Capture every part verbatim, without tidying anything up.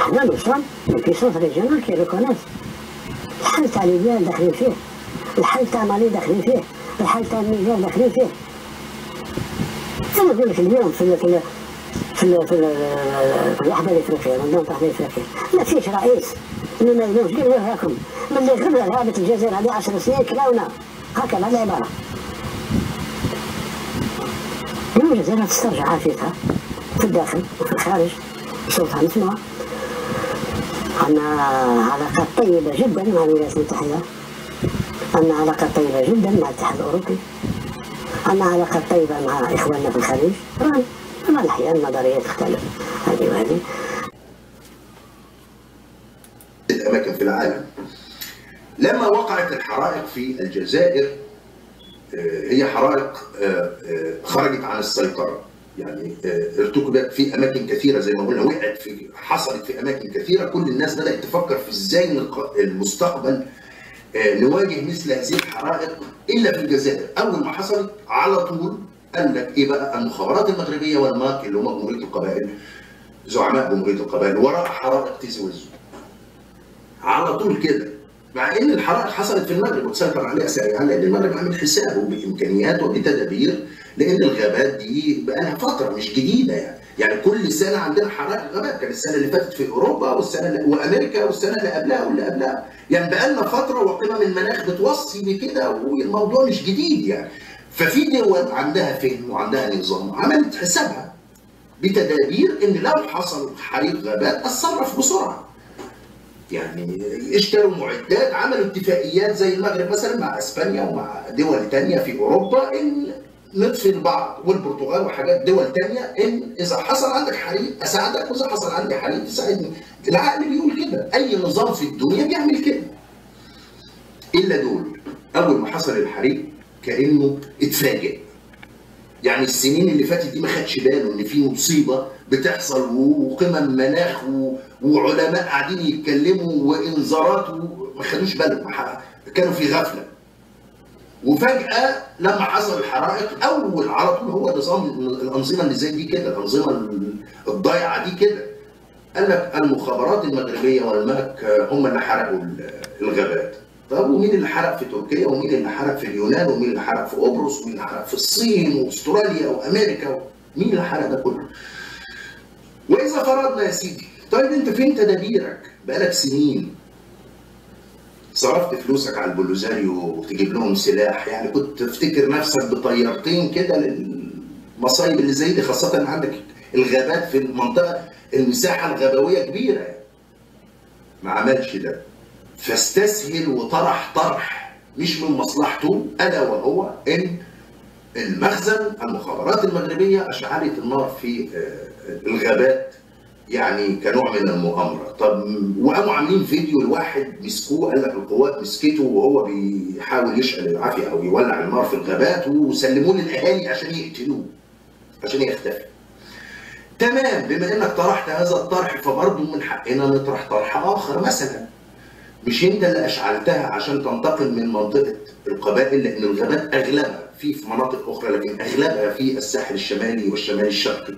حنا نوصل لبيسونس ريجيونال كي ريكونيس. الحل تاع ليبيا داخلين فيه، الحل تاع مالي داخلين فيه، الحل تاع النيجر داخلين فيه. انا نقول لك اليوم في في في في الوحده الافريقيه والنظام تاع الافريقيه ما فيش رئيس اللي ما يلومش قال وهاكم ملي غبنا لعبه الجزائر هذه عشر سنين كلاونا هكذا العباره. اليوم الجزائر تسترجع عافيتها في الداخل وفي الخارج، صوتها مسموع. عندنا علاقات طيبه جدا مع الولايات المتحده، عندنا علاقات طيبه جدا مع الاتحاد الاوروبي، عندنا علاقات طيبه مع اخواننا في الخليج. طبعا طبعا احيانا النظريات تختلف هذه وهذه. الاماكن في العالم لما وقعت الحرائق في الجزائر هي حرائق خرجت عن السيطره، يعني ارتكبت في اماكن كثيره زي ما قلنا، وقعت في حصلت في اماكن كثيره. كل الناس بدات تفكر في ازاي المستقبل نواجه مثل هذه الحرائق الا في الجزائر. اول ما حصلت على طول قال لك ايه بقى؟ المخابرات المغربيه والماك اللي هم جمهوريه القبائل، زعماء جمهوريه القبائل وراء حرائق تيزي وزو. على طول كده، مع ان الحرائق حصلت في المغرب وتسيطر عليها سريعا لان المغرب عامل حسابه بامكانيات وبتدابير، لان الغابات دي بقى لها فتره مش جديده يعني، يعني كل سنه عندنا حرائق غابات. كان السنه اللي فاتت في اوروبا والسنه اللي وامريكا والسنه اللي قبلها واللي قبلها، يعني بقى لنا فتره وقمم المناخ بتوصي بكده والموضوع مش جديد يعني. ففي دول عندها فهم وعندها نظام عملت حسابها بتدابير ان لو حصل حريق غابات اتصرف بسرعه. يعني اشتروا معدات، عملوا اتفاقيات زي المغرب مثلا مع اسبانيا ومع دول ثانيه في اوروبا ان نطفي البعض، والبرتغال وحاجات دول ثانيه ان اذا حصل عندك حريق اساعدك واذا حصل عندي حريق تساعدني. العقل بيقول كده، اي نظام في الدنيا بيعمل كده. الا دول اول ما حصل الحريق كانه اتفاجئ. يعني السنين اللي فاتت دي ما خدش باله ان في مصيبه بتحصل وقمم مناخ وعلماء قاعدين يتكلموا وانذارات وما خدوش بالهم، كانوا في غفله. وفجاه لما حصل الحرائق اول على طول هو نظام الانظمه اللي زي دي كده، الانظمه الضايعه دي كده، قال لك المخابرات المغربيه والملك هم اللي حرقوا الغابات. طب ومين اللي حرق في تركيا ومين اللي حرق في اليونان ومين اللي حرق في قبرص ومين اللي حرق في الصين واستراليا وامريكا؟ مين اللي حرق ده كله؟ واذا فرضنا يا سيدي، طيب انت فين تدابيرك؟ بقالك سنين صرفت فلوسك على البوليزاريو وتجيب لهم سلاح، يعني كنت تفتكر نفسك بطيارتين كده للمصايب اللي زي دي، خاصه عندك الغابات في المنطقه المساحه الغابويه كبيره. ما عملش ده، فاستسهل وطرح طرح مش من مصلحته، الا وهو ان المخزن المخابرات المغربيه اشعلت النار في الغابات يعني كنوع من المؤامره. طب وقاموا عاملين فيديو لواحد مسكوه، قال لك القوات مسكته وهو بيحاول يشعل العافيه او يولع النار في الغابات وسلموه للاهالي عشان يقتلوه عشان يختفي. تمام، بما انك طرحت هذا الطرح فبرضه من حقنا نطرح طرح اخر. مثلا مش انت اللي اشعلتها عشان تنتقل من منطقه القبائل، لان الغابات اغلبها في في مناطق اخرى لكن اغلبها في الساحل الشمالي والشمال الشرقي.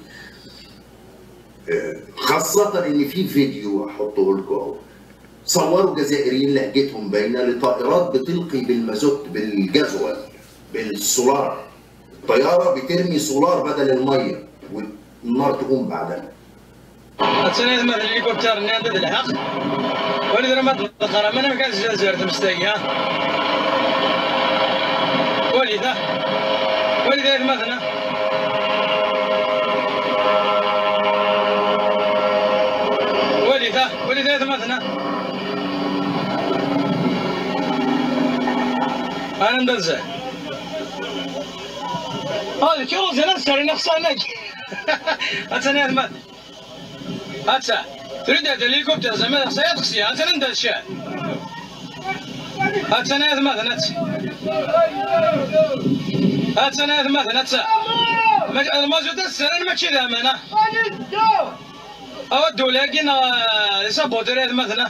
خاصه ان في فيديو احطه لكم اهو، صوروا جزائريين لهجتهم باينه لطائرات بتلقي بالمازوت بالجزول بالسولار، الطياره بترمي سولار بدل الميه والنار تقوم بعدها. أتسنى مثل الهليكوبتر نادى الحق ولذا ما تلقى من ما كانش زرت مستيقظ ولذا ولذا مثلا ولذا ولذا مثلا أنا ندزه هذا كيلو زين سري نفسه نج أتسنى مثل هاتسا تريد هذا الهليكوبتر زعما سيطقسي هاتسا ندير الشاي هاتسا نايض مثلا هاتسا نايض مثلا هاتسا المازوت السنة ماشي ذا مانا أودو لكن يصبوا تريد مثلا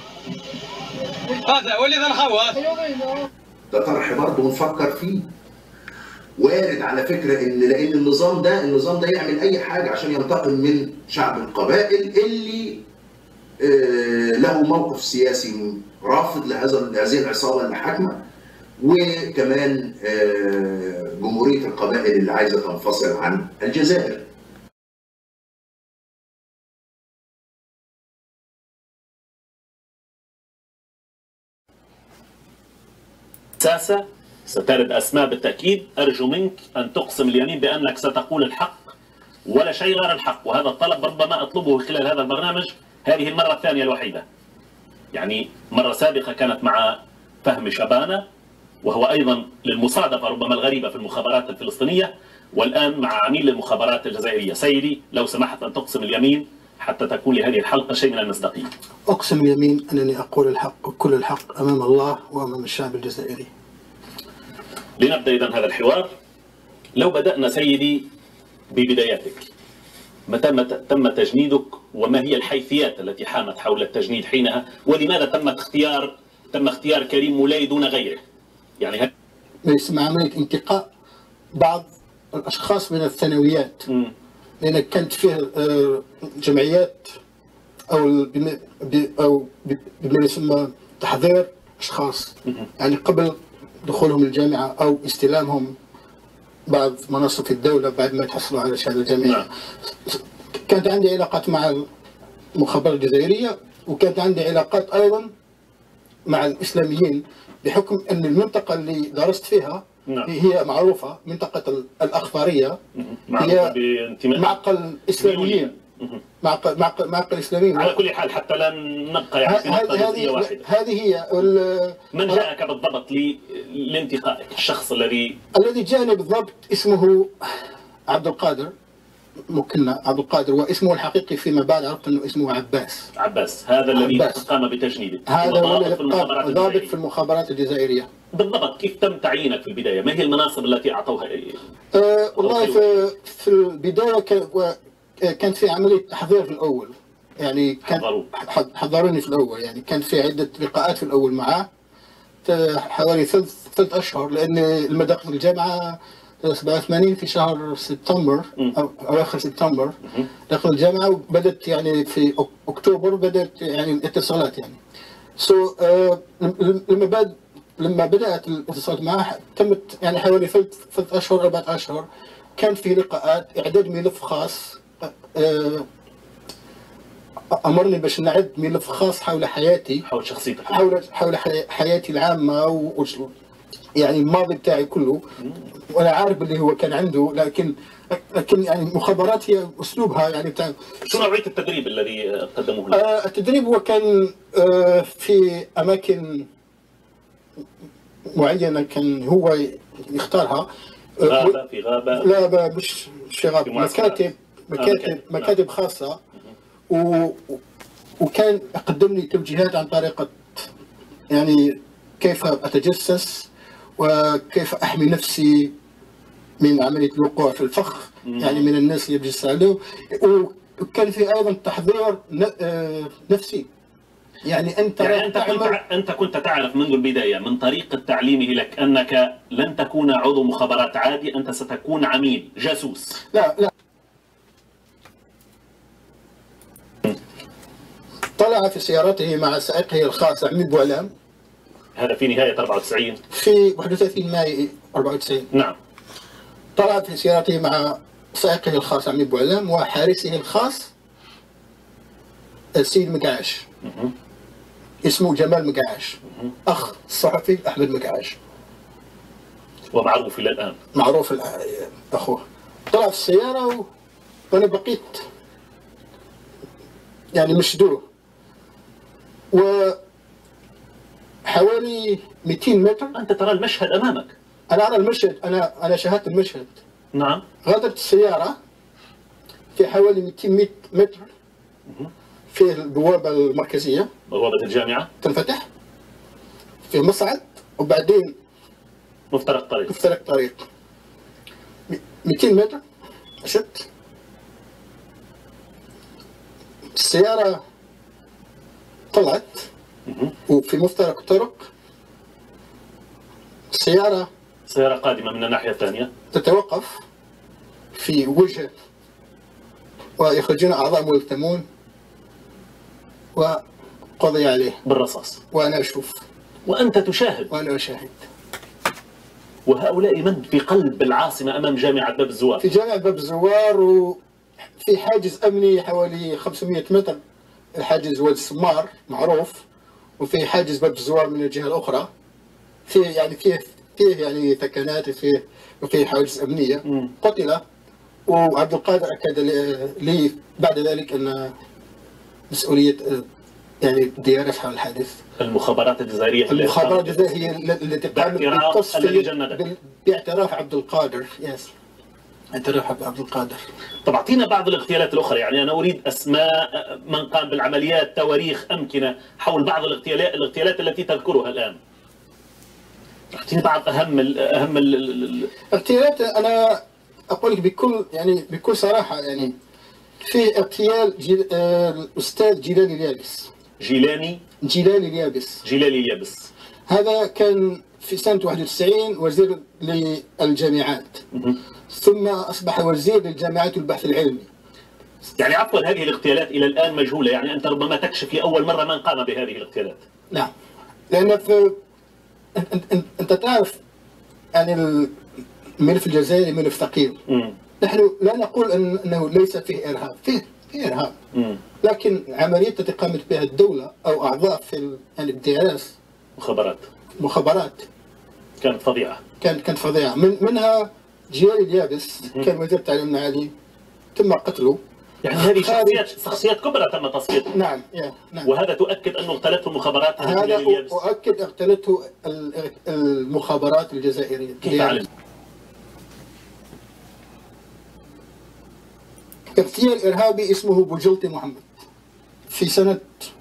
هذا ولي ذا الخوات. ده طرح برضه نفكر فيه، وارد على فكره ان لان النظام ده النظام ده يعمل اي حاجه عشان ينتقم من شعب القبائل اللي له موقف سياسي رافض لهذا لهذه العصابه اللي حاكمه، وكمان جمهوريه القبائل اللي عايزه تنفصل عن الجزائر. ساسة سترد أسماء بالتأكيد. أرجو منك أن تقسم اليمين بأنك ستقول الحق ولا شيء غير الحق، وهذا الطلب ربما أطلبه خلال هذا البرنامج هذه المرة الثانية الوحيدة. يعني مرة سابقة كانت مع فهمي شبانة، وهو أيضا للمصادفة ربما الغريبة في المخابرات الفلسطينية، والآن مع عميل للمخابرات الجزائرية. سيدي لو سمحت أن تقسم اليمين حتى تكون لهذه الحلقة شيء من المصداقية. أقسم اليمين أنني أقول الحق وكل الحق أمام الله وأمام الشعب الجزائري. لنبدأ إذن هذا الحوار. لو بدأنا سيدي ببداياتك، متى تم تجنيدك وما هي الحيثيات التي حامت حول التجنيد حينها، ولماذا تم اختيار تم اختيار كريم مولاي دون غيره؟ يعني اسم عملية انتقاء بعض الأشخاص من الثانويات، لأن كانت فيه جمعيات أو أو بما يسمى تحضير أشخاص، يعني قبل دخولهم الجامعة أو استلامهم بعض مناصب في الدولة بعد ما تحصلوا على الشهادة الجامعية. كانت عندي علاقات مع المخابرات الجزائرية، وكانت عندي علاقات أيضا مع الإسلاميين، بحكم أن المنطقة اللي درست فيها نعم. هي معروفة، منطقة الأخضرية، هي معقل إسلاميين، معقل معقل معقل إسلاميين. على كل حال حتى لا نبقى يعني في نقطة جزئية واحدة، هذه هي. من جاءك بالضبط لانتقائك؟ الشخص الذي الذي جاءني بالضبط اسمه عبد القادر، مكنا عبد القادر، واسمه الحقيقي فيما بعد عرفت انه اسمه عباس. عباس هذا الذي قام بتجنيده، هذا هو ضابط في المخابرات الجزائرية. بالضبط كيف تم تعيينك في البداية؟ ما هي المناصب التي اعطوها؟ أه والله في, في البداية كانت في عملية تحضير في الأول، يعني كان حضروني في الأول، يعني كان في عدة لقاءات في الأول معاه حوالي ثلاث ثلاث أشهر، لأن لما دخلت الجامعة سبعة وثمانين في شهر سبتمبر أو أواخر سبتمبر دخلت الجامعة، وبدأت يعني في أكتوبر بدأت يعني الاتصالات يعني. سو so, uh, لما بعد لما بدأت الاتصالات معه تمت يعني حوالي ثلاث ثلاث أشهر أربعة أشهر، كان في لقاءات إعداد ملف خاص. أمرني باش نعد ملف خاص حول حياتي، حول شخصيتك، حول حول حياتي العامة و يعني الماضي بتاعي كله. وأنا عارف اللي هو كان عنده، لكن لكن يعني المخابرات هي أسلوبها يعني بتاع. شو نوعية التدريب الذي قدموه لك؟ آه التدريب هو كان آه في أماكن معينة كان هو يختارها. غابة في غابة؟ لا مش مش في غابة، مكاتب مكاتب مكاتب خاصة، و وكان يقدم لي توجيهات عن طريقة يعني كيف أتجسس وكيف أحمي نفسي من عملية الوقوع في الفخ، يعني من الناس اللي يتجسس عليه. وكان في أيضا تحضير نفسي، يعني أنت يعني أنت كنت أنت كنت تعرف منذ البداية من طريقة تعليمه لك أنك لن تكون عضو مخابرات عادي، أنت ستكون عميل جاسوس. لا لا طلع في سيارته مع سائقه الخاص عميد بوعلام، هذا في نهاية أربعة وتسعين، في واحد وثلاثين مايو أربعة وتسعين. نعم. طلع في سيارته مع سائقه الخاص عميد بوعلام وحارسه الخاص السيد مقعاش، اسمه جمال مقعاش، أخ الصحفي أحمد مقعاش، ومعروف إلى الآن، معروف أخوه. طلع في السيارة و... وأنا بقيت يعني مشدوه، وحوالي مئتين متر. أنت ترى المشهد أمامك. أنا أرى المشهد، أنا أنا شاهدت المشهد. نعم. غادرت السيارة في حوالي مئتين متر في البوابة المركزية، بوابة الجامعة تنفتح في مصعد، وبعدين مفترق طريق مفترق طريق مئتين متر. شفت السيارة طلعت وفي مفترق طرق، السيارة سيارة قادمة من الناحية الثانية تتوقف في وجه ويخرجون أعضاء ملتمون، وقلت قضي عليه بالرصاص وأنا أشوف وأنت تشاهد وأنا أشاهد. وهؤلاء من في قلب العاصمة أمام جامعة باب الزوار؟ في جامعة باب الزوار وفي حاجز أمني حوالي خمسمائة متر، الحاجز وادي السمار معروف، وفي حاجز باب الزوار من الجهة الأخرى، فيه يعني فيه فيه يعني ثكنات وفيه وفيه حواجز أمنية. م. قتل، وعبد القادر أكد لي بعد ذلك أن مسؤولية يعني الديانة في الحادث المخابرات الجزائرية المخابرات الجزائرية هي التي قامت بالتصفية باعتراف عبد القادر. يس اعتراف عبد القادر. طب اعطينا بعض الاغتيالات الأخرى، يعني أنا أريد أسماء من قام بالعمليات، تواريخ، أمكنة حول بعض الاغتيالات الاغتيالات التي تذكرها الآن. اعطيني بعض أهم ال أهم الاغتيالات. أنا أقول لك بكل يعني بكل صراحة، يعني في اغتيال جيل آه الأستاذ جيلاني اليابس. جيلاني جيلاني اليابس جيلاني اليابس هذا كان في سنة واحد وتسعين وزير للجامعات، ثم أصبح وزير للجامعات والبحث العلمي. يعني عفوا هذه الاغتيالات إلى الآن مجهولة، يعني أنت ربما تكشف لأول مرة من قام بهذه الاغتيالات. نعم، لأن في أنت, أنت تعرف يعني الملف الجزائري ملف ثقيل. نحن لا نقول أن أنه ليس فيه إرهاب، فيه فيه إرهاب، م. لكن عملية التي قامت بها الدولة أو أعضاء في يعني الدراسة مخابرات مخابرات كانت فظيعة كانت كانت فظيعة. من منها جيلاني اليابس كان وزير التعليم العالي تم قتله. يعني هذه شخصيات شخصيات كبرى تم تصفيتها. نعم نعم. وهذا تؤكد أنه اغتالته المخابرات. هذا أؤكد اغتالته المخابرات الجزائرية. كيف علم؟ اغتيال إرهابي اسمه بوجلتي محمد في سنة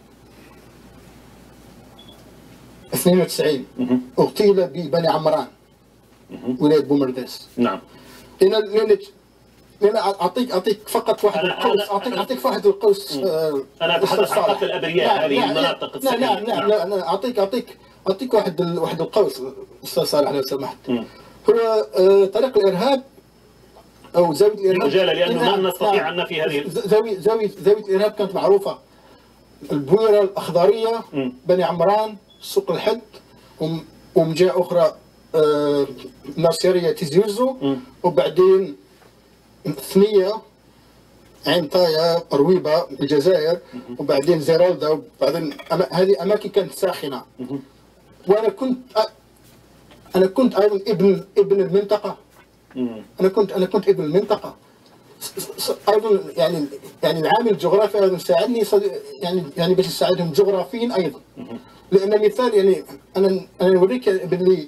اثنين وتسعين، اغتيل ببني عمران ولاية بومرداس. نعم. لأن لأن لأن أعطيك أعطيك فقط واحد القوس أعطيك أعطيك واحد القوس. آه أنا أتحدث عن قتل الأبرياء. نعم. هذه نعم. المناطق السكنية. نعم نعم نعم. لا أعطيك أعطيك أعطيك واحد واحد القوس أستاذ صالح لو سمحت. م. هو آه طريق الإرهاب أو زاوية الإرهاب مجالة، لأنه ما نستطيع أن نفي هذه زاوية زاوية زاوية الإرهاب كانت معروفة. البويرة الأخضرية، م. بني عمران، سوق الحد، ومجاء أخرى آه ناصرية تيزيوزو، وبعدين ثنية عين طايا رويبة الجزائر، وبعدين زيرالدا، وبعدين أما هذه أماكن كانت ساخنة. وأنا كنت أ... أنا كنت أيضا ابن ابن المنطقة. أنا كنت أنا كنت ابن المنطقة. أيضا يعني يعني العامل الجغرافي أيضا ساعدني يعني يعني باش نساعدهم جغرافيا أيضا. لأن مثال يعني أنا أنا نوريك باللي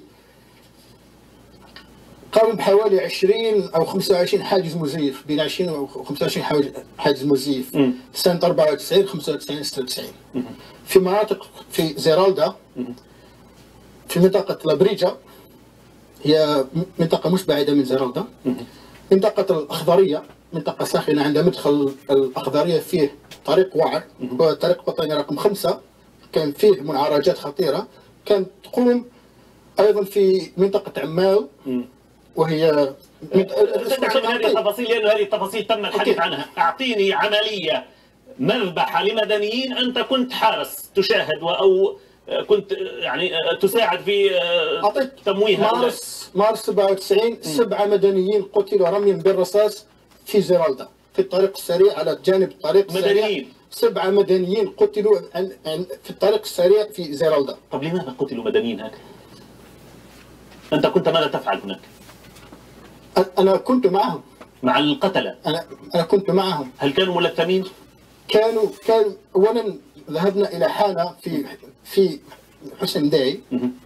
قاموا بحوالي عشرين أو خمسة وعشرين حاجز مزيف، بين عشرين أو خمسة وعشرين حاجز مزيف سنة أربعة وتسعين خمسة وتسعين ستة وتسعين في مناطق في زيرالدا، في منطقة لابريجا، هي منطقة مش بعيدة من زيرالدا، منطقة الأخضرية، منطقة ساخنة عند مدخل الأخضرية فيه طريق وعر، وطريق بطاني رقم خمسة كان فيه منعرجات خطيرة، كانت تقوم أيضا في منطقة عمال، وهي تدخل هذه التفاصيل لأن هذه التفاصيل تم الحديث عنها. أعطيني عملية مذبحة لمدنيين أنت كنت حارس تشاهد أو كنت يعني تساعد في تمويه. مارس مارس سبعة وتسعين سبعة مدنيين قتلوا رميا بالرصاص في زيرالدا في الطريق السريع على جانب الطريق السريع. مدنيين سبعة مدنيين قتلوا في الطريق السريع في زيرالدا. طب لماذا قتلوا مدنيين هكذا؟ أنت كنت ماذا تفعل هناك؟ أنا كنت معهم. مع القتلة؟ أنا أنا كنت معهم. هل كانوا ملثمين؟ كانوا كانوا أولا ذهبنا إلى حانة في في حسن داي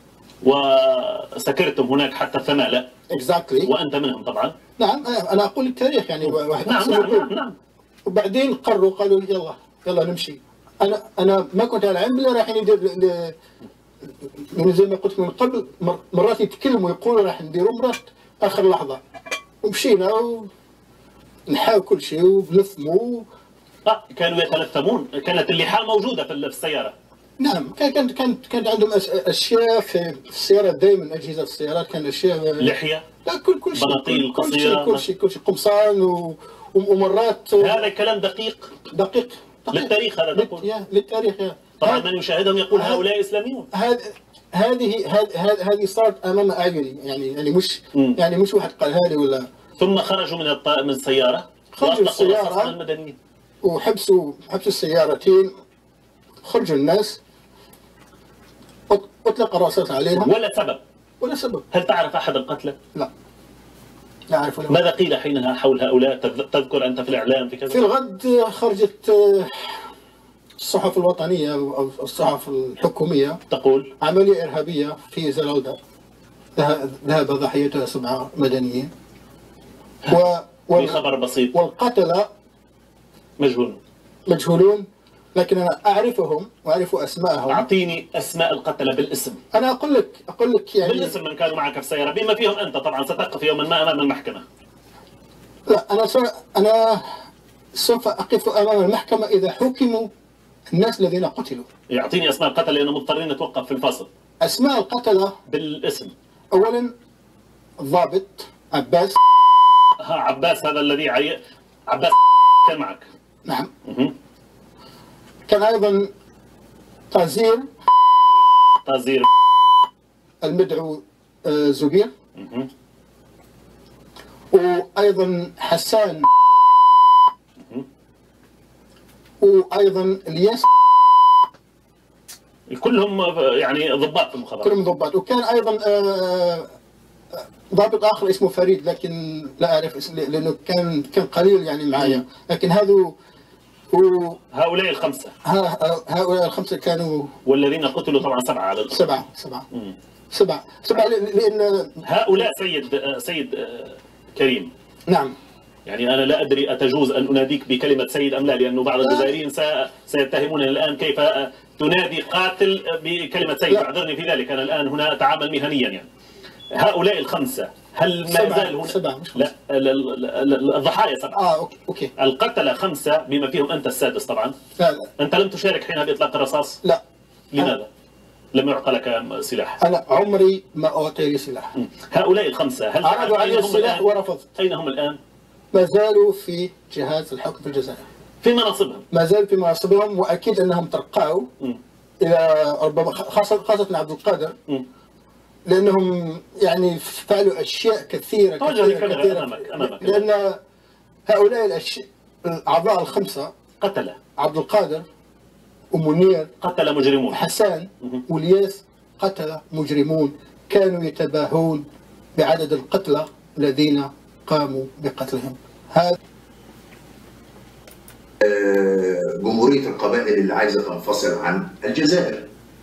وسكرتم هناك حتى الثمالة. exactly. وأنت منهم طبعا. نعم أنا أقول التاريخ يعني واحد. نعم نعم, نعم نعم. وبعدين قرروا قالوا يلا يلا نمشي. أنا أنا ما كنت على علم بالله راح ندير من زي ما قلت من قبل مرات يتكلموا يقولوا راح نديروا مرات آخر لحظة، ومشينا ونحاول كل شيء وبنفهموا. آه كانوا يتلثمون، كانت اللحاء موجودة في السيارة. نعم كانت كانت كانت عندهم أشياء في السيارة دائما، أجهزة في السيارات كان أشياء لحية. لا كل كل شيء بناطيل قصيرة كل شيء كل شيء قمصان و... ومرات. هذا الكلام دقيق دقيق, دقيق. للتاريخ هذا تقول. يا للتاريخ يا طبعا من يشاهدهم يقول هؤلاء إسلاميون. هذه هذه هذه هذه صارت أمام أعيني، يعني يعني مش م. يعني مش واحد قالها لي ولا. ثم خرجوا من الط... من السيارة خرجوا السيارة المدنيين وحبسوا حبسوا السيارتين، خرجوا الناس، أطلق الرصاص عليهم ولا سبب ولا سبب. هل تعرف أحد القتلى؟ لا لا أعرف. ولا ماذا قيل حينها حول هؤلاء؟ تذكر أنت في الإعلام في كذا؟ في الغد خرجت الصحف الوطنية أو الصحف الحكومية تقول عملية إرهابية في زلالدة ذهب ضحيتها سبعة مدنيين و في خبر بسيط والقتلة مجهولون مجهولون لكن أنا أعرفهم وأعرف أسماءهم. أعطيني أسماء القتلة بالاسم. أنا أقول لك أقول لك يعني بالاسم من كانوا معك في السيارة بما فيهم أنت. طبعا ستقف يوما ما أمام المحكمة. لا أنا سوف أنا سوف أقف أمام المحكمة إذا حكموا الناس الذين قتلوا. يعطيني أسماء القتلة لأنه مضطرين نتوقف في الفاصل. أسماء القتلة بالاسم. أولا الضابط عباس. ها عباس هذا الذي عي... عباس كان معك. نعم. مه. كان أيضا طازير طازير المدعو زبير. مه. وأيضا حسان. مه. وأيضا الياس. كلهم يعني ضباط في المخابرات. كلهم ضباط. وكان أيضا ضابط آخر اسمه فريد لكن لا أعرف اسمه لأنه كان كان قليل يعني معايا. لكن هذو و... هؤلاء الخمسة ها هؤلاء الخمسة كانوا والذين قتلوا طبعا سبعة على الأقل. سبعة سبعة مم. سبعة سبعة لأن هؤلاء سيد سيد كريم. نعم. يعني أنا لا أدري أتجوز أن أناديك بكلمة سيد أم لا، لأنه بعض الجزائريين سيتهمونني الآن كيف تنادي قاتل بكلمة سيد. اعذرني في ذلك، أنا الآن هنا أتعامل مهنيا. يعني هؤلاء الخمسة هل ما زال هنا؟ سبعة مش لا الضحايا سبعة. اه اوكي. القتلة خمسة بما فيهم أنت السادس طبعا. لا لا. أنت لم تشارك حينها بإطلاق الرصاص؟ لا. لماذا؟ أنا... لم يعطى لك سلاح؟ أنا عمري ما أعطي لي سلاح. هؤلاء الخمسة هل عرضوا علي السلاح ورفضت. أين هم الآن؟ ما زالوا في جهاز الحكم في الجزائر. في مناصبهم؟ ما زالوا في مناصبهم، وأكيد أنهم ترقوا إلى ربما خاصة خاصة عبد القادر. م. لأنهم يعني فعلوا أشياء كثيرة كثيرة, كثيرة أمامك. أمامك. لأن هؤلاء الأشياء الأعضاء الخمسة قتل عبد القادر ومنير قتل مجرمون، حسان والياس قتل مجرمون كانوا يتباهون بعدد القتلى الذين قاموا بقتلهم. هذا جمهورية القبائل اللي عايزة تنفصل عن الجزائر.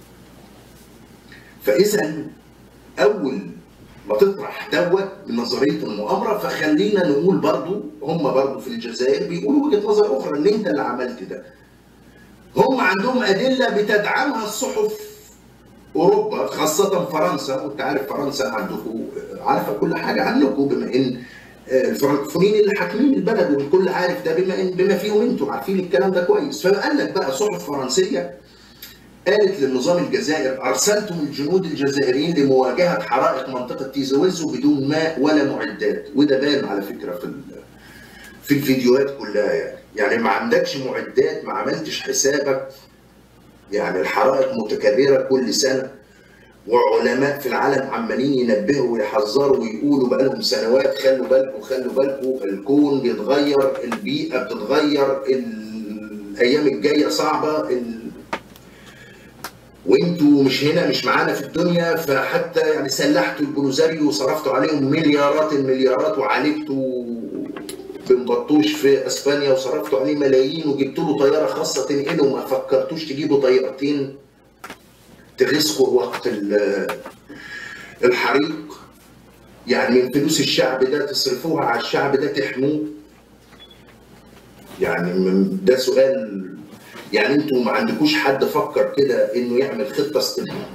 فإذا أول ما تطرح دوت من نظرية المؤامرة، فخلينا نقول برضو هم برضو في الجزائر بيقولوا وجهة نظر أخرى إن أنت اللي عملت ده. هم عندهم أدلة بتدعمها الصحف أوروبا خاصة فرنسا، وأنت عارف فرنسا عندكم عارفة كل حاجة عنكم بما إن الفرنكفونيين اللي حاكمين البلد والكل عارف ده بما إن بما فيهم أنتم عارفين الكلام ده كويس. فقال لك بقى صحف فرنسية قالت للنظام الجزائر أرسلتم الجنود الجزائريين لمواجهة حرائق منطقة تيزاويزو بدون ماء ولا معدات، وده بان على فكرة في في الفيديوهات كلها. يعني يعني ما عندكش معدات، ما عملتش حسابك. يعني الحرائق متكررة كل سنة، وعلماء في العالم عمالين ينبهوا ويحذروا ويقولوا بقالهم سنوات خلوا بالكم خلوا بالكم، الكون بيتغير، البيئة بتتغير، الأيام الجاية صعبة، ال... وانتوا مش هنا مش معانا في الدنيا. فحتى يعني سلحتوا البوليساريو وصرفتوا عليهم مليارات المليارات، وعالجتوا بن بطوش في اسبانيا وصرفتوا عليه ملايين، وجبتوا له طياره خاصه تنقله، وما فكرتوش تجيبوا طيارتين تغيظكوا وقت الحريق. يعني من فلوس الشعب ده تصرفوها على الشعب ده تحموه. يعني ده سؤال. يعني انتوا ما عندكوش حد فكر كده انه يعمل خطه استثنائيه؟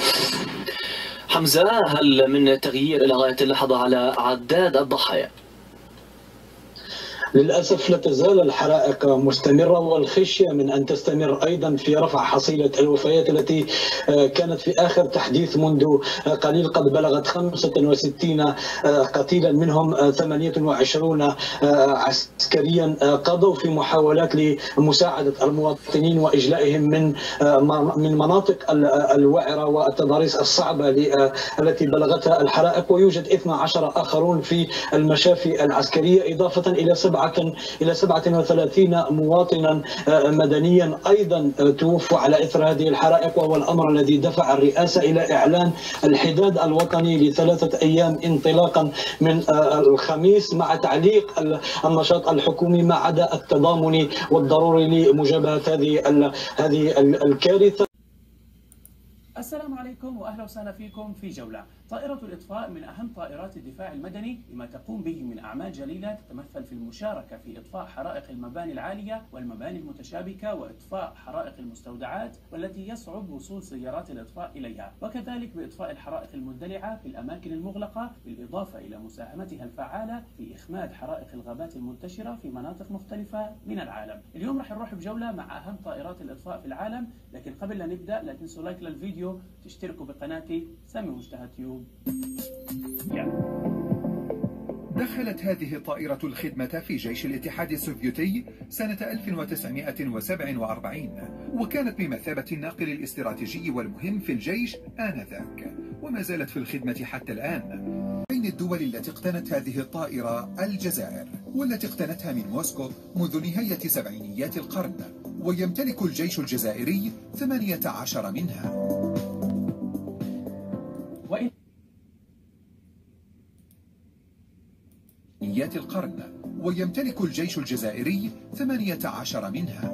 حمزه، هل من تغيير الى غايه اللحظه على عداد الضحايا؟ للأسف لا تزال الحرائق مستمرة، والخشية من أن تستمر أيضا في رفع حصيلة الوفيات التي كانت في آخر تحديث منذ قليل قد بلغت خمسة وستين قتيلا، منهم ثمانية وعشرين عسكريا قضوا في محاولات لمساعدة المواطنين وإجلائهم من من مناطق الوعرة والتضاريس الصعبة التي بلغتها الحرائق. ويوجد اثني عشر آخرون في المشافي العسكرية، إضافة إلى سبعة إلى سبعة وثلاثين مواطنا مدنيا أيضا توفوا على إثر هذه الحرائق، وهو الأمر الذي دفع الرئاسة إلى إعلان الحداد الوطني لثلاثة أيام انطلاقا من الخميس، مع تعليق النشاط الحكومي ما عدا التضامن والضروري لمجابهة هذه هذه الكارثة. السلام عليكم واهلا وسهلا فيكم في جوله. طائرة الإطفاء من أهم طائرات الدفاع المدني لما تقوم به من أعمال جليلة تتمثل في المشاركة في إطفاء حرائق المباني العالية والمباني المتشابكة، وإطفاء حرائق المستودعات والتي يصعب وصول سيارات الإطفاء إليها، وكذلك بإطفاء الحرائق المندلعة في الأماكن المغلقة، بالإضافة إلى مساهمتها الفعالة في إخماد حرائق الغابات المنتشرة في مناطق مختلفة من العالم. اليوم راح نروح بجولة مع أهم طائرات الإطفاء في العالم، لكن قبل لا نبدأ لا تنسوا لايك للفيديو، تشتركوا بقناتي سامي مجتهد تيوب. دخلت هذه الطائرة الخدمة في جيش الاتحاد السوفيتي سنة ألف وتسعمائة وسبعة وأربعين، وكانت بمثابة الناقل الاستراتيجي والمهم في الجيش آنذاك، وما زالت في الخدمة حتى الآن. بين الدول التي اقتنت هذه الطائرة الجزائر، والتي اقتنتها من موسكو منذ نهاية سبعينيات القرن، ويمتلك الجيش الجزائري ثمانية عشر منها. وإن القرن ويمتلك الجيش الجزائري ثمانية عشر منها.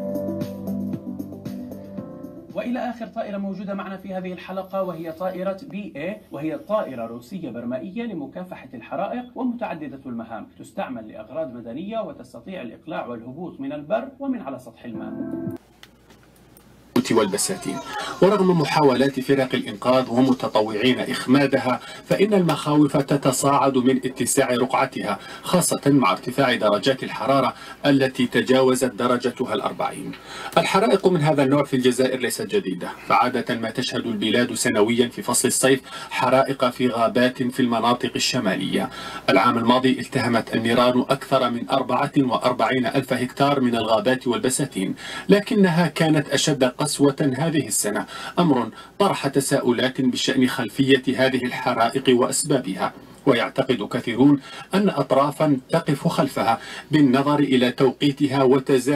وإلى آخر طائرة موجودة معنا في هذه الحلقة، وهي طائرة بي إيه، وهي طائرة روسية برمائية لمكافحة الحرائق ومتعددة المهام، تستعمل لأغراض مدنية وتستطيع الإقلاع والهبوط من البر ومن على سطح الماء والبساتين. ورغم محاولات فرق الإنقاذ ومتطوعين إخمادها، فإن المخاوف تتصاعد من اتساع رقعتها، خاصة مع ارتفاع درجات الحرارة التي تجاوزت درجتها الأربعين. الحرائق من هذا النوع في الجزائر ليست جديدة، فعادة ما تشهد البلاد سنويا في فصل الصيف حرائق في غابات في المناطق الشمالية. العام الماضي التهمت النيران أكثر من أربعة وأربعين ألف هكتار من الغابات والبساتين، لكنها كانت أشد قسوة هذه السنة، أمر طرح تساؤلات بشأن خلفية هذه الحرائق وأسبابها. ويعتقد كثيرون أن أطرافا تقف خلفها بالنظر إلى توقيتها وتزاوج.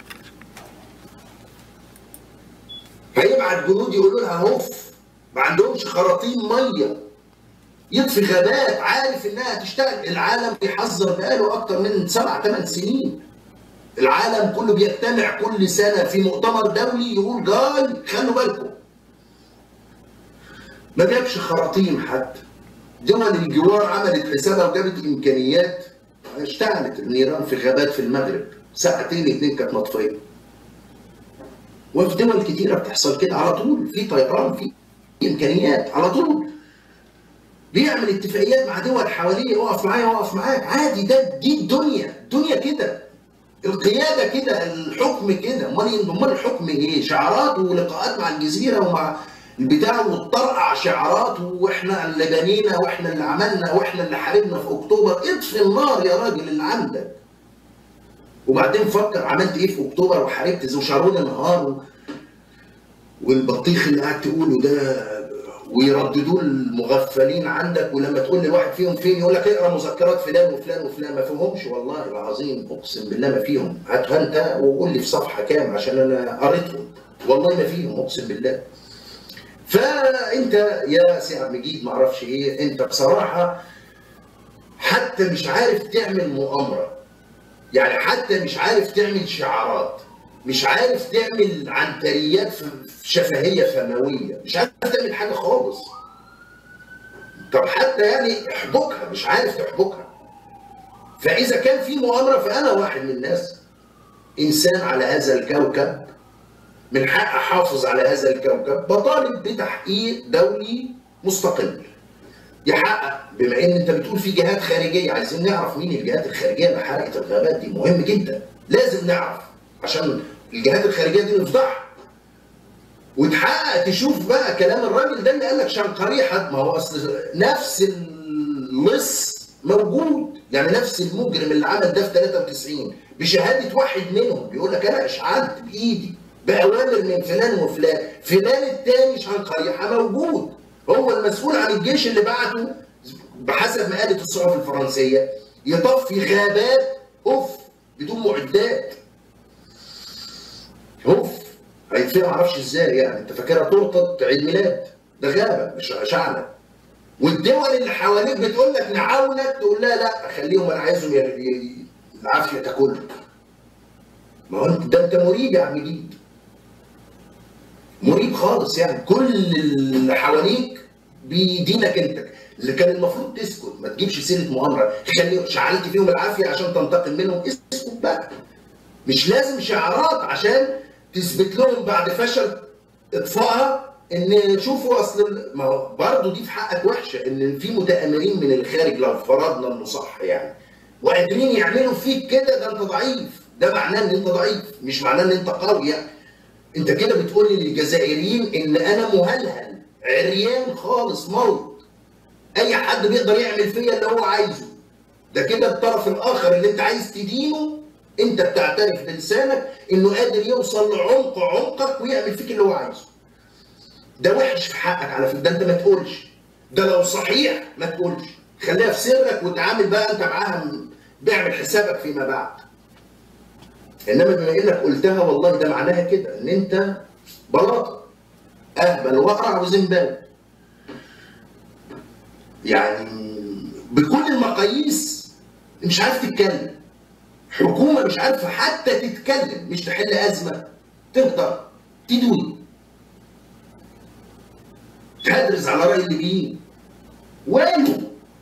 هيبعت جنود يقولوا لها هوف، ما عندهمش خراطيم ميه، يطفي غابات، عارف انها هتشتغل. العالم بيحذر بقاله اكتر من سبع ثمان سنين. العالم كله بيجتمع كل سنة في مؤتمر دولي يقول جاي خلوا بالكم. ما جابش خراطيم حتى. دول الجوار عملت حسابها وجابت إمكانيات، اشتعلت النيران في غابات في المغرب ساعتين اتنين كانت مطفية. وفي دول كتيرة بتحصل كده على طول، في طيران، في إمكانيات على طول. بيعمل اتفاقيات مع دول حواليه، اقف معايا واقف معاك، عادي. ده دي الدنيا، الدنيا كده. القياده كده، الحكم كده. امال امال الحكم ايه؟ شعارات ولقاءات مع الجزيره ومع البتاع، وتطرقع شعارات، واحنا اللي بنينا واحنا اللي عملنا واحنا اللي حاربنا في اكتوبر. اطفي النار يا راجل اللي عندك، وبعدين فكر عملت ايه في اكتوبر وحاربت وشارون نهار و... والبطيخ اللي قاعد تقوله ده، ويرددوه المغفلين عندك. ولما تقول لواحد فيهم فين يقول لك اقرا مذكرات فلان وفلان وفلان. ما فيهمش والله العظيم، اقسم بالله ما فيهم. هاتها انت وقول لي في صفحه كام عشان انا قريتهم، والله ما فيهم اقسم بالله. فانت يا سي عبد المجيد ما اعرفش ايه، انت بصراحه حتى مش عارف تعمل مؤامره، يعني حتى مش عارف تعمل شعارات، مش عارف تعمل عنتريات في شفهيه فمويه، مش عارف تعمل حاجه خالص. طب حتى يعني احبكها، مش عارف تحبكها. فاذا كان في مؤامره، فانا واحد من الناس، انسان على هذا الكوكب، من حق احافظ على هذا الكوكب، بطالب بتحقيق دولي مستقل يحقق، بما ان انت بتقول في جهات خارجيه، عايزين نعرف مين الجهات الخارجيه اللي حرقت الغابات دي، مهم جدا، لازم نعرف عشان الجهات الخارجيه دي نفضحها. وتحقق تشوف بقى كلام الراجل ده اللي قال لك شنقريحه، ما هو اصل نفس اللص موجود، يعني نفس المجرم اللي عمل ده في ثلاثة وتسعين بشهاده واحد منهم بيقول لك انا اشعلت بايدي باوامر من فلان وفلان، فلان الثاني شنقريحه موجود، هو المسؤول عن الجيش اللي بعته بحسب ما قالت الصحف الفرنسيه يطفي غابات اوف بدون معدات. اوف هيتفهم معرفش ازاي، يعني انت فاكرها تورته عيد ميلاد؟ ده غابه مش شعله. والدول اللي حواليك بتقول لك نعاونك، تقول لها لا خليهم انا عايزهم العافيه تاكلك. ما هو انت ده انت مريب يا عم جديد. مريب خالص، يعني كل اللي حواليك بيدينك انت، اللي كان المفروض تسكت، ما تجيبش سيره مؤامره، خلي شعلت فيهم العافيه عشان تنتقم منهم، اسكت بقى. مش لازم شعارات عشان تثبت لهم بعد فشل اطفائها ان شوفوا اصل، ما هو برضه دي في حقك وحشه، ان في متآمرين من الخارج لو فرضنا انه صح يعني وقادرين يعملوا فيك كده، ده انت ضعيف، ده معناه ان انت ضعيف، مش معناه ان انت قوي يعني. انت كده بتقول للجزائريين ان انا مهلهل عريان خالص موت، اي حد بيقدر يعمل فيا اللي هو عايزه. ده كده الطرف الاخر اللي انت عايز تدينه، انت بتعترف بلسانك انه قادر يوصل لعمق عمقك ويعمل فيك اللي هو عايزه. ده وحش في حقك على فكره، ده انت ما تقولش، ده لو صحيح ما تقولش، خليها في سرك وتعامل بقى انت معاها، بيعمل حسابك فيما بعد. انما بما انك قلتها والله ده معناها كده ان انت بلاطه، اهبل واقرع وزنبال. يعني بكل المقاييس مش عارف تتكلم، حكومه مش عارفه حتى تتكلم، مش تحل ازمه، تقدر تدوي تدرس على راي الليبيين. وينه؟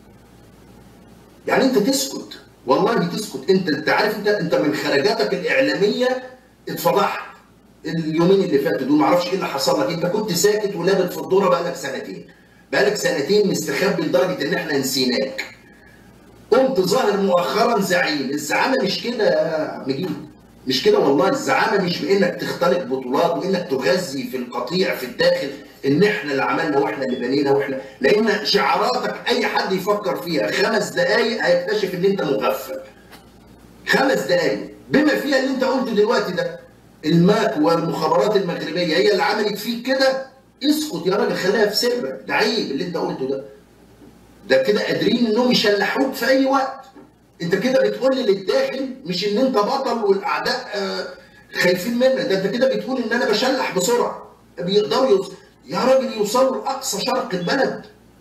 يعني انت تسكت، والله تسكت. انت انت عارف انت انت من خرجاتك الاعلاميه اتفضحت اليومين اللي فاتوا دول، معرفش ايه اللي حصل لك، انت كنت ساكت ولابت في الدوره بقالك سنتين، بقالك سنتين مستخبي لدرجه ان احنا نسيناك. قمت ظاهر مؤخرا زعيم، الزعامه مش كده يا عم جيد، مش كده والله. الزعامه مش بانك تختلق بطولات وانك تغذي في القطيع في الداخل ان احنا اللي عملنا واحنا اللي بنينا واحنا، لان شعاراتك اي حد يفكر فيها خمس دقائق هيكتشف ان انت مغفل. خمس دقائق بما فيها اللي انت قلته دلوقتي ده، الماك والمخابرات المغربيه هي اللي عملت فيك كده، اسكت يا راجل خليها في سرك، ده عيب اللي انت قلته ده. ده كده قادرين انهم يشلحوك في اي وقت. انت كده بتقول لي للداخل مش ان انت بطل والاعداء خايفين منك، ده انت كده بتقول ان انا بشلح بسرعه، بيقدروا يوصلوا يا راجل يوصلوا لاقصى شرق البلد.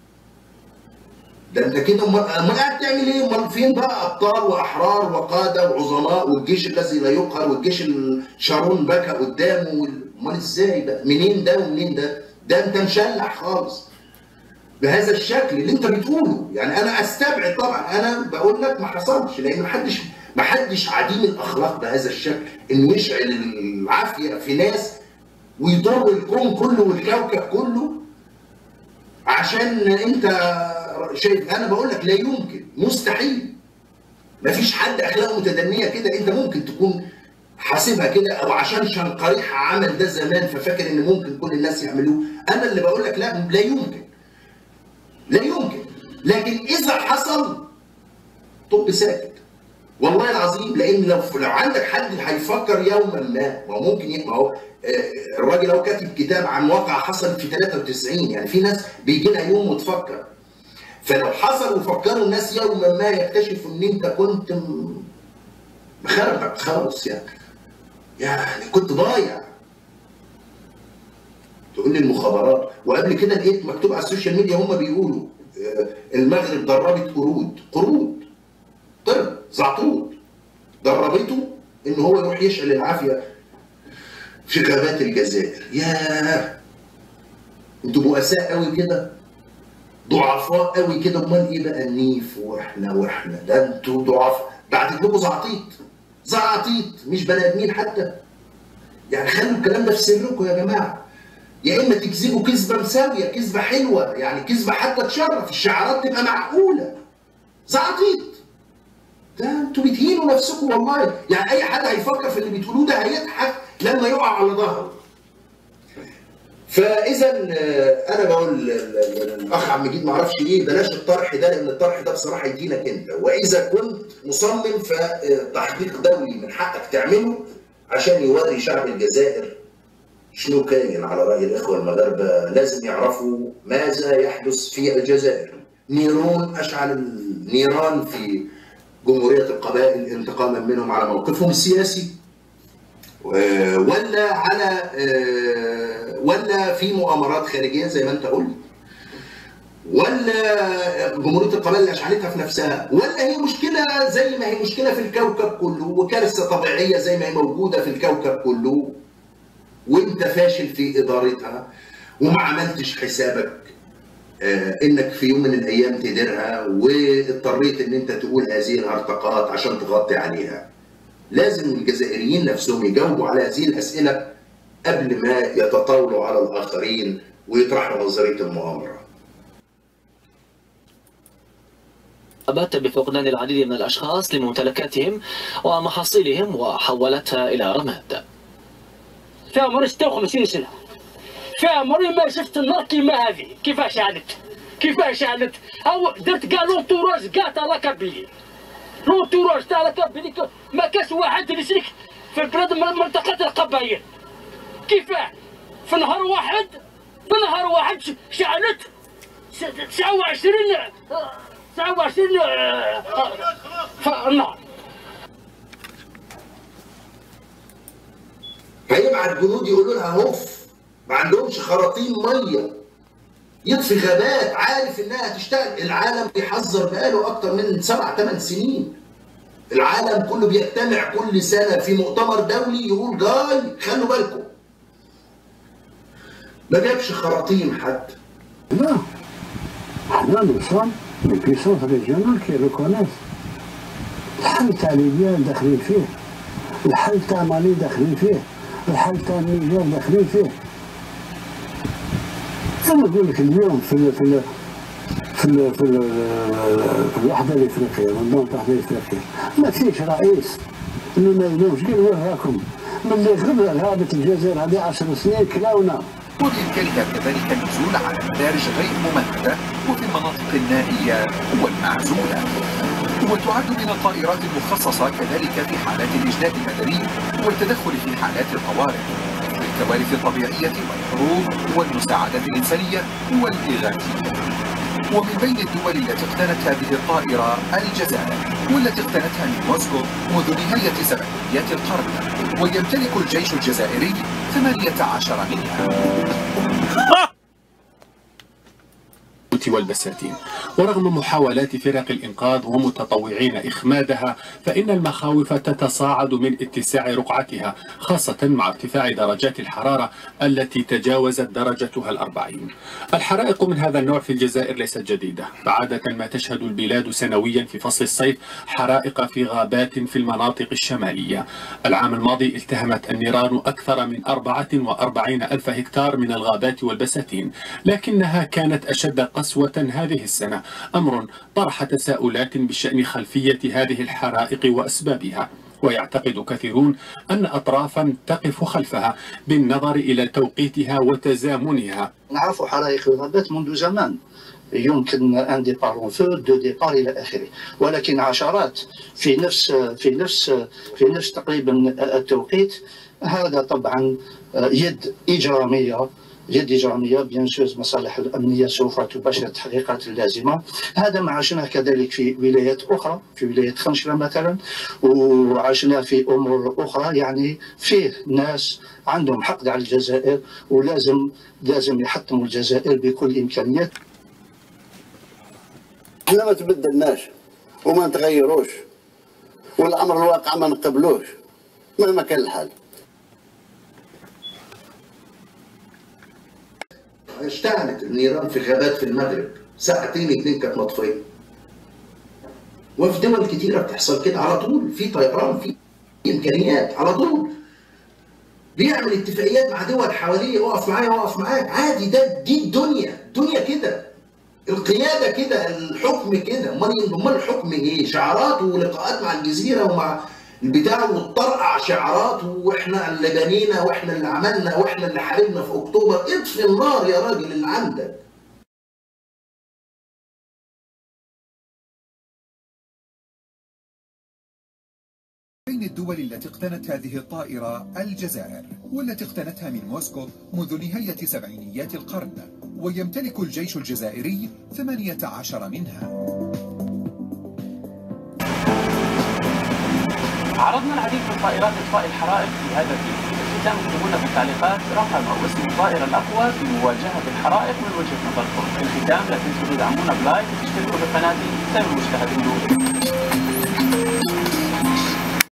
ده انت كده امال قاعد تعمل ايه؟ امال فين بقى ابطال واحرار وقاده وعظماء والجيش الذي لا يقهر والجيش شارون بكى قدامه؟ امال ازاي ده؟ منين ده ومنين ده؟ ده انت مشلح خالص بهذا الشكل اللي انت بتقوله. يعني انا استبعد طبعا، انا بقول لك ما حصلش، لان ما حدش ما حدش عديم الاخلاق بهذا الشكل، انه يشعل العافيه في ناس ويضر الكون كله والكوكب كله عشان انت شايف. انا بقول لك لا يمكن، مستحيل، مفيش حد اخلاقه متدنيه كده. انت ممكن تكون حاسبها كده، او عشان شنقريحه عمل ده زمان ففاكر ان ممكن كل الناس يعملوه. انا اللي بقول لك لا، لا يمكن، لا يمكن. لكن اذا حصل طب ساكت والله العظيم، لان لو لو عندك حد هيفكر يوما ما، ما هو ممكن، ما هو الراجل لو كاتب كتاب عن واقع حصل في ثلاثة وتسعين، يعني في ناس بيجي لها يوم وتفكر. فلو حصل وفكروا الناس يوما ما يكتشفوا ان انت كنت مخربق خالص، يعني يعني كنت ضايع. تقول لي المخابرات، وقبل كده لقيت مكتوب على السوشيال ميديا هم بيقولوا المغرب دربت قرود، قرود طرب زعطوط دربته ان هو يروح يشعل العافيه في غابات الجزائر. ياه انتوا بؤساء قوي كده، ضعفاء قوي كده. امال ايه بقى النيف واحنا واحنا؟ ده انتوا ضعفاء، بعتت لكم زعطيط، زعطيط مش بني ادمين حتى. يعني خلوا الكلام ده في سركم يا جماعه. يا اما تكذبوا كذبه مساويه، كذبه حلوه، يعني كذبه حتى تشرف، الشعارات تبقى معقوله. زعطيط. ده انتوا بتهينوا نفسكم والله، يعني اي حد هيفكر في اللي بتقولوه ده هيضحك لما يقع على ظهره. فاذا انا بقول للاخ عم مجيد ما اعرفش ايه، بلاش الطرح ده، لان الطرح ده بصراحه يدينك انت، واذا كنت مصمم فتحقيق دولي من حقك تعمله عشان يوري شعب الجزائر شنو كاين. على راي الاخوه المغاربه لازم يعرفوا ماذا يحدث في الجزائر. نيرون اشعل النيران في جمهوريه القبائل انتقاما منهم على موقفهم السياسي، ولا على ولا في مؤامرات خارجيه زي ما انت قلت، ولا جمهوريه القبائل اللي اشعلتها في نفسها، ولا هي مشكله زي ما هي مشكله في الكوكب كله، وكارثه طبيعيه زي ما هي موجوده في الكوكب كله، وانت فاشل في ادارتها وما عملتش حسابك آه انك في يوم من الايام تديرها، واضطريت ان انت تقول هذه الهرطقات عشان تغطي عليها. لازم الجزائريين نفسهم يجاوبوا على هذه الاسئله قبل ما يتطاولوا على الاخرين ويطرحوا نظريه المؤامره. أبات بفقدان العديد من الاشخاص لممتلكاتهم ومحاصيلهم وحولتها الى رماد. في عمري ستة وخمسين سنة، في عمري ما شفت النار كيما هذه. كيفاش عانت؟ كيفاش عانت؟ أو درت كاع لونتوراج كاع تاع لاكابيلي، لونتوراج تاع لاكابيلي ما كاش واحد يسلك في البلاد من منطقة القبائل. كيفاه؟ في نهار واحد في نهار واحد شعلت تسعة وعشرين تسعة وعشرين النار. هيبعت جنود يقولوا لها هوف، ما عندهمش خراطيم ميه، يطفي غابات، عارف انها هتشتغل. العالم بيحذر بقاله اكتر من سبع ثمان سنين. العالم كله بيجتمع كل سنه في مؤتمر دولي يقول جاي خلوا بالكم. ما جابش خراطيم حد. لا احنا نوصل لبيسونس ريجيونال كي ريكونيس. الحل تاع ليبيا داخلين فيه، الحل تاع مالي داخلين فيه، الحل تاع النيجر داخلين فيه. انا نقول لك اليوم في ال في ال في ال في, ال في الوحده الافريقيه، منظمه الوحده الافريقيه، ما فيش رئيس انه ما يلومش. قال وين راكم؟ ملي غبنا غابه الجزائر هذه عشر سنين كلاونا. وبإمكانها كذلك النزول على مدارج غير ممهدة وفي المناطق النائية والمعزولة. وتعد من الطائرات المخصصة كذلك في حالات الإجلاء المدني والتدخل في حالات الطوارئ، الكوارث الطبيعية والحروب والمساعدات الإنسانية والإغاثية. ومن بين الدول التي اقتنت هذه الطائرة الجزائر، والتي اقتنتها من موسكو منذ نهاية سبعينيات القرن، ويمتلك الجيش الجزائري ثمانية عشر منها. والبساتين. ورغم محاولات فرق الإنقاذ ومتطوعين إخمادها، فإن المخاوف تتصاعد من اتساع رقعتها، خاصة مع ارتفاع درجات الحرارة التي تجاوزت درجتها الأربعين. الحرائق من هذا النوع في الجزائر ليست جديدة، فعادة ما تشهد البلاد سنويا في فصل الصيف حرائق في غابات في المناطق الشمالية. العام الماضي التهمت النيران أكثر من أربعة وأربعين ألف هكتار من الغابات والبساتين، لكنها كانت أشد قسوة هذه السنة، أمر طرح تساؤلات بشأن خلفية هذه الحرائق وأسبابها. ويعتقد كثيرون أن أطرافا تقف خلفها بالنظر إلى توقيتها وتزامنها. نعرف حرائق الغابات منذ زمان، يمكن ان ديبار اون فو، دو ديبار الى اخره، ولكن عشرات في نفس في نفس في نفس تقريبا التوقيت. هذا طبعا يد اجراميه يد إجرامية. بيان سور المصالح الأمنية سوف تباشر التحقيقات اللازمة. هذا ما عشناه كذلك في ولايات أخرى، في ولاية خنشلة مثلا، وعشناه في أمور أخرى. يعني فيه ناس عندهم حقد على الجزائر، ولازم لازم يحطموا الجزائر بكل الإمكانيات. احنا ما تبدلناش وما نتغيروش، والأمر الواقع ما نقبلوش مهما كان الحال. اشتعلت النيران في غابات في المغرب، ساعتين اتنين كانت مطفيه. وفي دول كتيره بتحصل كده على طول، في طيران، في امكانيات على طول. بيعمل اتفاقيات مع دول حواليه، اقف معايا واقف معاك، عادي. ده دي الدنيا، الدنيا كده، القياده كده، الحكم كده. امال امال الحكم ايه؟ شعارات ولقاءات مع الجزيره ومع البتاع، وتطرقع شعارات، واحنا اللي بنينا واحنا اللي عملنا واحنا اللي حاربنا في اكتوبر. اطفي النار يا راجل اللي عندك. بين الدول التي اقتنت هذه الطائرة الجزائر، والتي اقتنتها من موسكو منذ نهاية سبعينيات القرن، ويمتلك الجيش الجزائري ثمانية عشر منها. عرضنا العديد من طائرات إطفاء الحرائق في هذا الفيديو. في الختام اكتبوا في التعليقات رقم أو اسم الطائرة الأقوى في مواجهة الحرائق من وجهة نظركم. في الختام لا تنسوا تدعمونا بلايك وتشتركوا بالقناة. سير المشاهدين.